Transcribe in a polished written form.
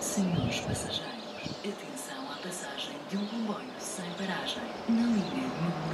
Senhores passageiros, atenção à passagem de um comboio sem paragem na linha número